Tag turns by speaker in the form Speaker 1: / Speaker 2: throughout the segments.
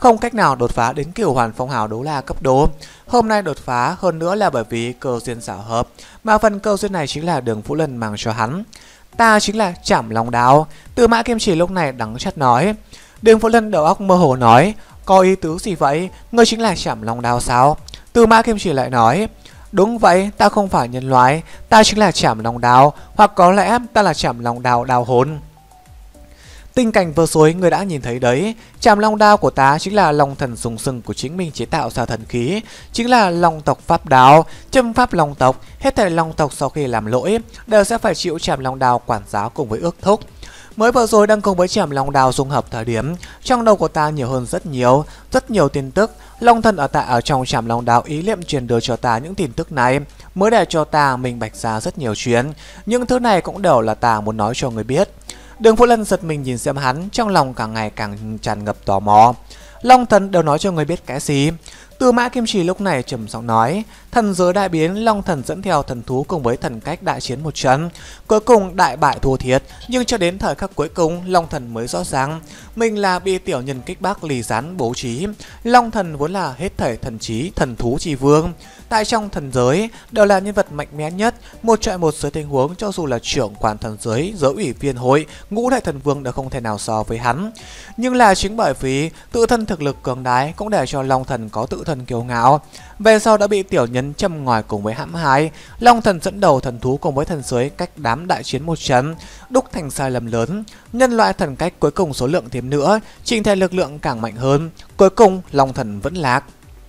Speaker 1: không cách nào đột phá đến cửu hoàn phong hào đấu la cấp độ. Hôm nay đột phá hơn nữa là bởi vì cơ duyên xảo hợp, mà phần cơ duyên này chính là Đường Vũ Lân mang cho hắn. Ta chính là Trảm Long Đao. Tư Mã Kim Chỉ lúc này đắng chát nói. Đường Vũ Lân đầu óc mơ hồ nói, có ý tứ gì vậy? Ngươi chính là Trảm Long Đao sao? Tư Mã Kim Chỉ lại nói, đúng vậy, ta không phải nhân loại, ta chính là Trảm Long Đao, hoặc có lẽ ta là Trảm Long Đao đao hồn. Tình cảnh vừa rồi người đã nhìn thấy đấy, Trảm Long Đao của ta chính là Long thần dùng sừng của chính mình chế tạo ra thần khí, chính là Long tộc pháp đao, châm pháp Long tộc. Hết thảy Long tộc sau khi làm lỗi đều sẽ phải chịu Trảm Long Đao quản giáo cùng với ước thúc. Mới vừa rồi đang cùng với Trảm Long Đao dung hợp thời điểm, trong đầu của ta nhiều hơn rất nhiều tin tức. Long thần ở trong Trảm Long Đao ý niệm truyền đưa cho ta những tin tức này, mới để cho ta minh bạch ra rất nhiều chuyện. Những thứ này cũng đều là ta muốn nói cho người biết. Đường Vũ Lân giật mình nhìn xem hắn, trong lòng càng ngày càng tràn ngập tò mò. Long thần đều nói cho người biết cái gì? Tư Mã Kim Chỉ lúc này trầm giọng nói, thần giới đại biến, Long thần dẫn theo thần thú cùng với thần cách đại chiến một trận, cuối cùng đại bại thua thiệt. Nhưng cho đến thời khắc cuối cùng, Long thần mới rõ ràng mình là bị tiểu nhân kích bác lì gián bố trí. Long thần vốn là hết thảy thần trí, thần thú chi vương, tại trong thần giới đều là nhân vật mạnh mẽ nhất, một trọi một dưới tình huống cho dù là trưởng quản thần giới, giới ủy viên hội, ngũ đại thần vương đều không thể nào so với hắn. Nhưng là chính bởi vì tự thân thực lực cường đại cũng để cho Long thần có tự thân kiêu ngạo. Về sau đã bị tiểu nhân châm ngòi cùng với hãm hại, Long thần dẫn đầu thần thú cùng với thần giới cách đám đại chiến một trận, đúc thành sai lầm lớn. Nhân loại thần cách cuối cùng số lượng thêm nữa, chỉnh thể lực lượng càng mạnh hơn, cuối cùng Long thần vẫn lạc.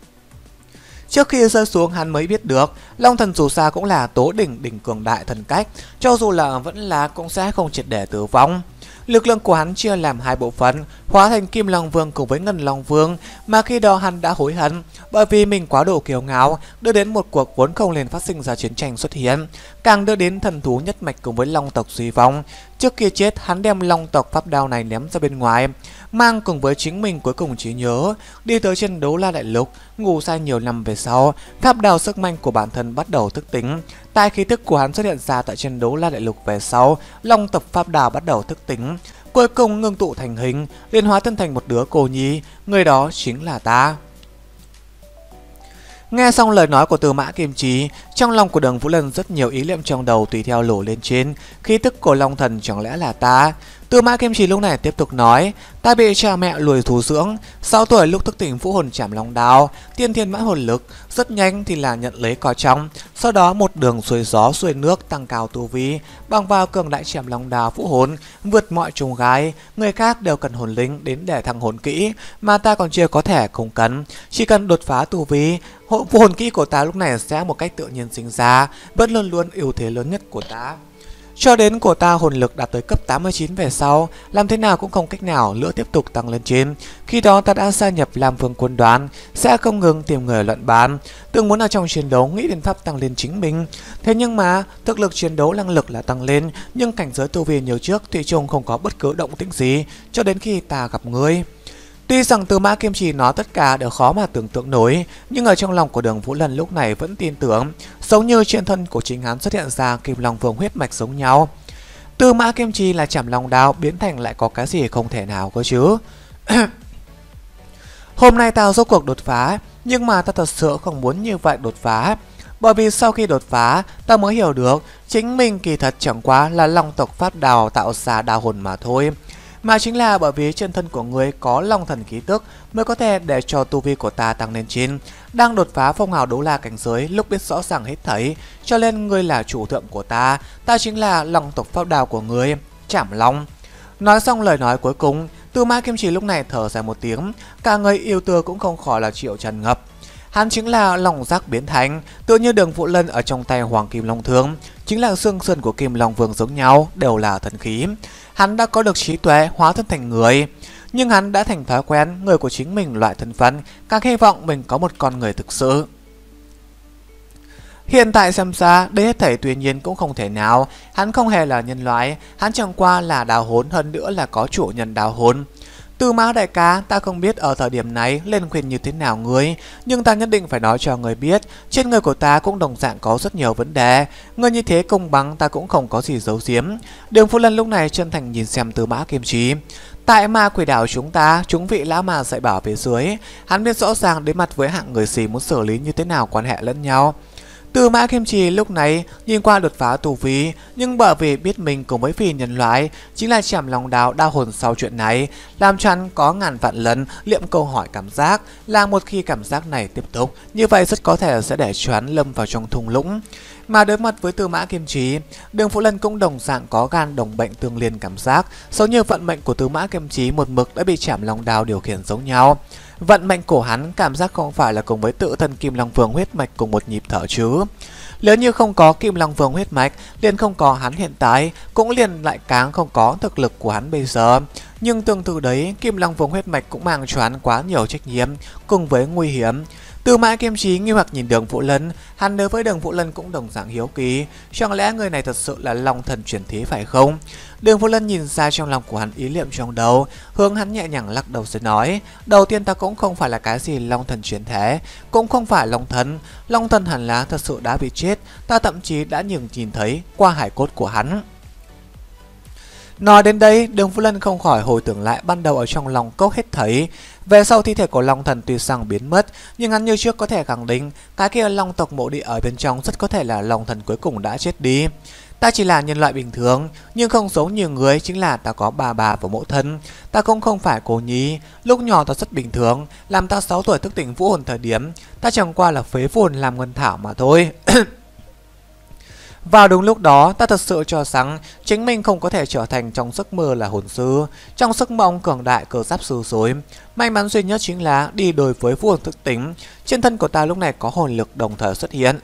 Speaker 1: Trước khi rơi xuống hắn mới biết được, Long thần dù sao cũng là tố đỉnh cường đại thần cách, cho dù là vẫn là cũng sẽ không triệt để tử vong. Lực lượng của hắn chia làm hai bộ phận, hóa thành Kim Long Vương cùng với Ngân Long Vương, mà khi đó hắn đã hối hận, bởi vì mình quá độ kiêu ngạo, đưa đến một cuộc vốn không nên phát sinh ra chiến tranh xuất hiện, càng đưa đến thần thú nhất mạch cùng với Long tộc suy vong. Trước khi chết, hắn đem Long tộc pháp đao này ném ra bên ngoài, mang cùng với chính mình cuối cùng trí nhớ, đi tới trên Đấu La Đại Lục. Ngủ say nhiều năm về sau, pháp đao sức mạnh của bản thân bắt đầu thức tỉnh. Tại khí thức của hắn xuất hiện ra tại trên Đấu La Đại Lục về sau, Long tộc pháp đao bắt đầu thức tỉnh, cuối cùng ngưng tụ thành hình, liên hóa thân thành một đứa cô nhi, người đó chính là ta. Nghe xong lời nói của Tư Mã Kim Chỉ, trong lòng của Đường Vũ Lân rất nhiều ý niệm trong đầu tùy theo nổi lên trên. Khí tức của Long thần chẳng lẽ là ta? Tư Mã Kim Chỉ lúc này tiếp tục nói, ta bị cha mẹ lùi thú dưỡng, 6 tuổi lúc thức tỉnh vũ hồn Trảm Long Đao, tiên thiên mãn hồn lực, rất nhanh thì là nhận lấy coi trọng, sau đó một đường xuôi gió xuôi nước tăng cao tu vi, bằng vào cường đại Trảm Long Đao vũ hồn, vượt mọi chông gai. Người khác đều cần hồn linh đến để thăng hồn kỹ, mà ta còn chưa có thể không cần, chỉ cần đột phá tu vi, vũ hồn kỹ của ta lúc này sẽ một cách tự nhiên sinh ra, vẫn luôn luôn ưu thế lớn nhất của ta. Cho đến của ta hồn lực đạt tới cấp 89 về sau, làm thế nào cũng không cách nào nữa tiếp tục tăng lên trên. Khi đó ta đã gia nhập Lam Vương quân đoàn, sẽ không ngừng tìm người luận bàn, từng muốn ở trong chiến đấu nghĩ đến pháp tăng lên chính mình. Thế nhưng mà thực lực chiến đấu năng lực là tăng lên, nhưng cảnh giới tu vi nhiều trước thủy chung không có bất cứ động tĩnh gì cho đến khi ta gặp ngươi. Tuy rằng Tư Mã Kim Chỉ nói tất cả đều khó mà tưởng tượng nổi, nhưng ở trong lòng của Đường Vũ Lân lúc này vẫn tin tưởng, giống như trên thân của chính hắn xuất hiện ra Kim Long Vương huyết mạch giống nhau. Tư Mã Kim Chỉ là Trảm Long Đao biến thành lại có cái gì không thể nào cơ chứ. Hôm nay tao rốt cuộc đột phá, nhưng mà ta thật sự không muốn như vậy đột phá. Bởi vì sau khi đột phá, ta mới hiểu được chính mình kỳ thật chẳng qua là Long tộc pháp đào tạo ra đao hồn mà thôi. Mà chính là bởi vì chân thân của người có Long thần khí tức mới có thể để cho tu vi của ta tăng lên trên. Đang đột phá phong hào đấu la cảnh giới, lúc biết rõ ràng hết thảy, cho nên ngươi là chủ thượng của ta, ta chính là Long tộc pháp đao của ngươi, Trảm Long. Nói xong lời nói cuối cùng, Tư Mã Kim Chỉ lúc này thở dài một tiếng, cả người yêu tư cũng không khỏi là chịu tràn ngập. Hắn chính là Long giác biến thành, tự như Đường Vũ Lân ở trong tay Hoàng Kim Long Thương, chính là xương sườn của Kim Long Vương giống nhau, đều là thần khí. Hắn đã có được trí tuệ hóa thân thành người, nhưng hắn đã thành thói quen người của chính mình loại thân phận, càng hy vọng mình có một con người thực sự. Hiện tại xem ra, đây hết thảy tuy nhiên cũng không thể nào, hắn không hề là nhân loại, hắn chẳng qua là đào hồn, hơn nữa là có chủ nhân đào hồn. Tư Mã đại ca, ta không biết ở thời điểm này lên khuyên như thế nào ngươi, nhưng ta nhất định phải nói cho người biết, trên người của ta cũng đồng dạng có rất nhiều vấn đề, ngươi như thế công bằng ta cũng không có gì giấu giếm. Đường Vũ Lân lúc này chân thành nhìn xem Tư Mã Kim Chỉ. Tại ma quỷ đảo chúng vị lão mà dạy bảo phía dưới, hắn biết rõ ràng đối mặt với hạng người xì muốn xử lý như thế nào quan hệ lẫn nhau. Tư Mã Kim Trì lúc này nhìn qua đột phá tu vi, nhưng bởi vì biết mình cùng với phi nhân loại chính là chảm lòng đao đau hồn sau chuyện này, làm cho hắn có ngàn vạn lần liệm câu hỏi cảm giác là một khi cảm giác này tiếp tục, như vậy rất có thể sẽ để cho hắn lâm vào trong thung lũng. Mà đối mặt với Tư Mã Kim Trí, Đường Vũ Lân cũng đồng dạng có gan đồng bệnh tương liên cảm giác, giống như vận mệnh của Tư Mã Kim Trí một mực đã bị chảm lòng đao điều khiển giống nhau. Vận mệnh của hắn cảm giác không phải là cùng với tự thân Kim Long Vương huyết mạch cùng một nhịp thở chứ. Nếu như không có Kim Long Vương huyết mạch, liền không có hắn hiện tại, cũng liền lại càng không có thực lực của hắn bây giờ. Nhưng tương tự đấy, Kim Long Vương huyết mạch cũng mang cho hắn quá nhiều trách nhiệm cùng với nguy hiểm. Tư Mã Kim Trí nghi hoặc nhìn Đường Vũ Lân, hắn đối với Đường Vũ Lân cũng đồng dạng hiếu kỳ, chẳng lẽ người này thật sự là Long Thần chuyển thế phải không? Đường Vũ Lân nhìn ra trong lòng của hắn ý niệm trong đầu, hướng hắn nhẹ nhàng lắc đầu rồi nói, đầu tiên ta cũng không phải là cái gì Long Thần chuyển thế, cũng không phải Long Thần hẳn là thật sự đã bị chết, ta thậm chí đã nhìn thấy qua hải cốt của hắn. Nói đến đây, Đường Vũ Lân không khỏi hồi tưởng lại ban đầu ở trong lòng cốc hết thấy. Về sau thi thể của Long Thần tuy rằng biến mất, nhưng hắn như trước có thể khẳng định cái kia Long tộc mộ địa ở bên trong rất có thể là Long Thần cuối cùng đã chết đi. Ta chỉ là nhân loại bình thường, nhưng không giống như người, chính là ta có bà và mẫu thân. Ta cũng không phải cô nhi, lúc nhỏ ta rất bình thường, làm ta 6 tuổi thức tỉnh vũ hồn thời điểm, ta chẳng qua là phế vũ hồn làm ngân thảo mà thôi. Vào đúng lúc đó, ta thật sự cho rằng chính mình không có thể trở thành trong giấc mơ là hồn sư, trong giấc mộng cường đại cơ giáp sư rồi. May mắn duy nhất chính là đi đối với vũ hồn thức tỉnh, trên thân của ta lúc này có hồn lực đồng thời xuất hiện.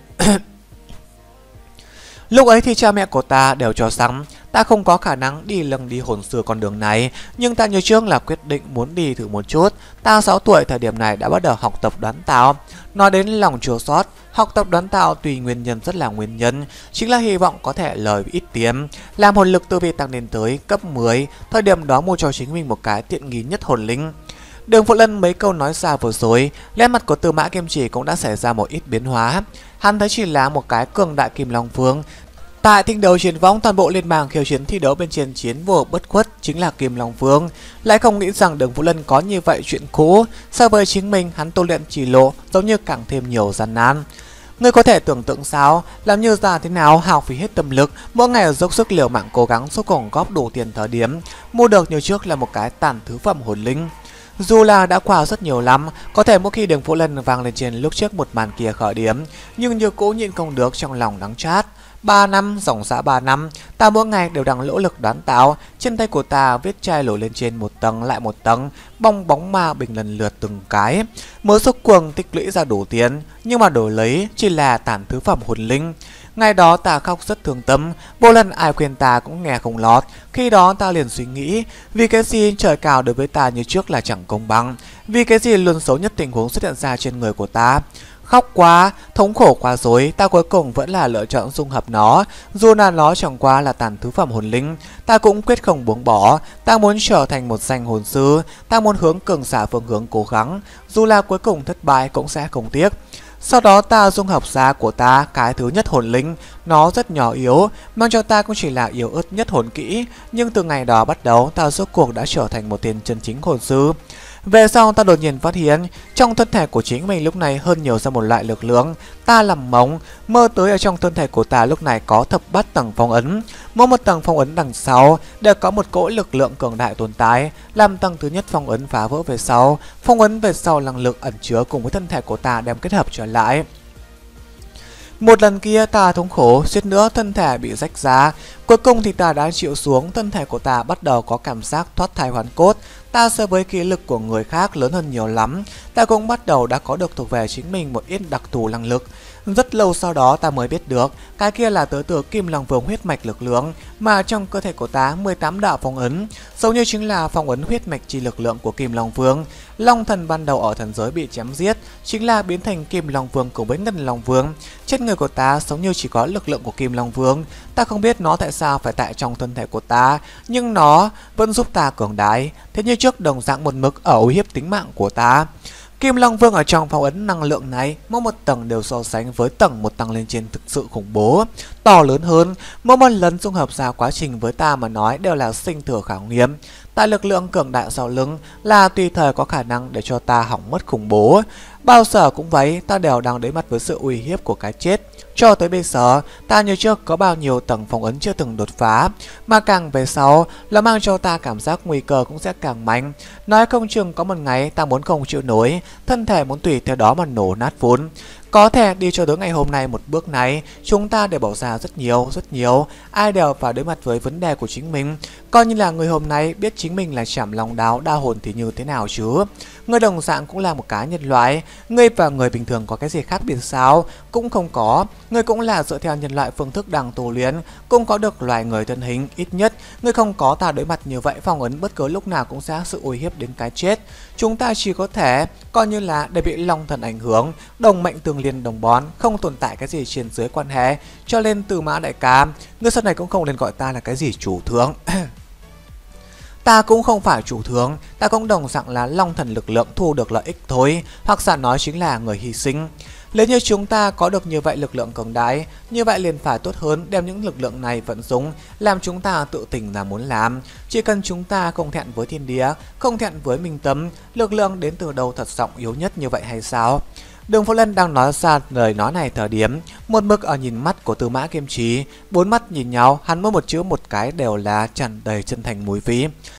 Speaker 1: Lúc ấy thì cha mẹ của ta đều cho rằng ta không có khả năng đi hồn sư con đường này, nhưng ta như trước là quyết định muốn đi thử một chút. Ta 6 tuổi thời điểm này đã bắt đầu học tập đoán tạo. Nói đến lòng chua xót, học tập đoán tạo tùy nguyên nhân rất là nguyên nhân, chính là hy vọng có thể lời ít tiền, làm hồn lực tu vi tăng lên tới cấp 10, thời điểm đó mua cho chính mình một cái tiện nghi nhất hồn linh. Đường Vũ Lân mấy câu nói ra vừa rồi, nét mặt của Tư Mã Kim Chỉ cũng đã xảy ra một ít biến hóa. Hắn thấy chỉ là một cái cường đại Kim Long Vương. Tại thinh đấu chiến võng, toàn bộ liên bang khiêu chiến thi đấu bên trên chiến vô bất khuất chính là Kim Long Vương. Lại không nghĩ rằng Đường Vũ Lân có như vậy chuyện cũ. So với chính mình, hắn tu luyện chỉ lộ giống như càng thêm nhiều gian nan. Ngươi có thể tưởng tượng sao, làm như ra thế nào hào phí hết tâm lực, mỗi ngày dốc sức liều mạng cố gắng số cùng góp đủ tiền thời điểm, mua được như trước là một cái tàn thứ phẩm hồn linh. Dù là đã qua rất nhiều lắm, có thể mỗi khi Đường Vũ Lân vang lên trên lúc trước một màn kia khởi điểm, nhưng như cũ nhịn không được trong lòng đắng chát. 3 năm, dòng dã 3 năm, ta mỗi ngày đều đang nỗ lực đoán tạo, trên tay của ta viết chai nổi lên trên một tầng lại một tầng, bong bóng ma bình lần lượt từng cái, mới xúc cuồng tích lũy ra đủ tiền, nhưng mà đổi lấy chỉ là tản thứ phẩm hồn linh. Ngày đó ta khóc rất thương tâm, vô lần ai khuyên ta cũng nghe không lọt. Khi đó ta liền suy nghĩ, vì cái gì trời cao đối với ta như trước là chẳng công bằng, vì cái gì luôn xấu nhất tình huống xuất hiện ra trên người của ta. Khóc quá, thống khổ quá rồi, ta cuối cùng vẫn là lựa chọn dung hợp nó. Dù là nó chẳng qua là tàn thứ phẩm hồn linh, ta cũng quyết không buông bỏ. Ta muốn trở thành một danh hồn sư, ta muốn hướng cường giả phương hướng cố gắng, dù là cuối cùng thất bại cũng sẽ không tiếc. Sau đó ta dung hợp ra của ta cái thứ nhất hồn linh, nó rất nhỏ yếu, mang cho ta cũng chỉ là yếu ớt nhất hồn kỹ. Nhưng từ ngày đó bắt đầu, ta rốt cuộc đã trở thành một tên chân chính hồn sư. Về sau ta đột nhiên phát hiện trong thân thể của chính mình lúc này hơn nhiều ra một loại lực lượng. Ta làm mộng mơ tới ở trong thân thể của ta lúc này có thập bát tầng phong ấn, mỗi một tầng phong ấn đằng sau đều có một cỗ lực lượng cường đại tồn tại, làm tầng thứ nhất phong ấn phá vỡ về sau, phong ấn về sau năng lượng ẩn chứa cùng với thân thể của ta đem kết hợp trở lại. Một lần kia ta thống khổ, suýt nữa thân thể bị rách ra. Cuối cùng thì ta đã chịu xuống, thân thể của ta bắt đầu có cảm giác thoát thai hoàn cốt. Ta so với ký lực của người khác lớn hơn nhiều lắm. Ta cũng bắt đầu đã có được thuộc về chính mình một ít đặc thù năng lực. Rất lâu sau đó ta mới biết được cái kia là tới từ Kim Long Vương huyết mạch lực lượng, mà trong cơ thể của ta 18 đạo phong ấn, giống như chính là phong ấn huyết mạch chi lực lượng của Kim Long Vương. Long thần ban đầu ở thần giới bị chém giết, chính là biến thành Kim Long Vương cùng với Ngân Long Vương. Trên người của ta giống như chỉ có lực lượng của Kim Long Vương. Ta không biết nó tại sao phải tại trong thân thể của ta, nhưng nó vẫn giúp ta cường đại, thế như trước đồng dạng một mực ở uy hiếp tính mạng của ta. Kim Long Vương ở trong phong ấn năng lượng này, mỗi một tầng đều so sánh với tầng một tăng lên trên thực sự khủng bố, to lớn hơn. Mỗi một lần dung hợp ra quá trình với ta mà nói đều là sinh thừa khảo nghiệm. Tại lực lượng cường đại sau lưng là tùy thời có khả năng để cho ta hỏng mất khủng bố. Bao giờ cũng vậy, ta đều đang đối mặt với sự uy hiếp của cái chết. Cho tới bây giờ, ta như trước có bao nhiêu tầng phong ấn chưa từng đột phá, mà càng về sau là mang cho ta cảm giác nguy cơ cũng sẽ càng mạnh. Nói không chừng có một ngày ta muốn không chịu nổi, thân thể muốn tùy theo đó mà nổ nát vốn. Có thể đi cho tới ngày hôm nay một bước này, chúng ta đều bỏ ra rất nhiều, ai đều phải đối mặt với vấn đề của chính mình. Coi như là người hôm nay biết chính mình là Trảm Long Đao đa hồn thì như thế nào chứ. Người đồng dạng cũng là một cá nhân loại, người và người bình thường có cái gì khác biệt sao? Cũng không có, người cũng là dựa theo nhân loại phương thức đang tu luyện, cũng có được loài người thân hình, ít nhất người không có ta đối mặt như vậy phong ấn bất cứ lúc nào cũng sẽ sự uy hiếp đến cái chết. Chúng ta chỉ có thể coi như là để bị Long Thần ảnh hưởng, đồng mệnh tương liên đồng bón, không tồn tại cái gì trên dưới quan hệ. Cho nên Từ Mã đại ca, người sau này cũng không nên gọi ta là cái gì chủ thượng. Ta cũng không phải chủ thượng, ta cũng đồng dạng là Long Thần lực lượng thu được lợi ích thôi, hoặc giả nói chính là người hy sinh. Nếu như chúng ta có được như vậy lực lượng cường đại, như vậy liền phải tốt hơn đem những lực lượng này vận dụng, làm chúng ta tự tình là muốn làm. Chỉ cần chúng ta không thẹn với thiên địa, không thẹn với minh tâm, lực lượng đến từ đâu thật trọng yếu nhất như vậy hay sao? Đường Phố Lân đang nói ra lời nói này thời điểm, một mực ở nhìn mắt của Tư Mã Kim Chí, bốn mắt nhìn nhau, hắn mỗi một chữ một cái đều là tràn đầy chân thành mùi vị.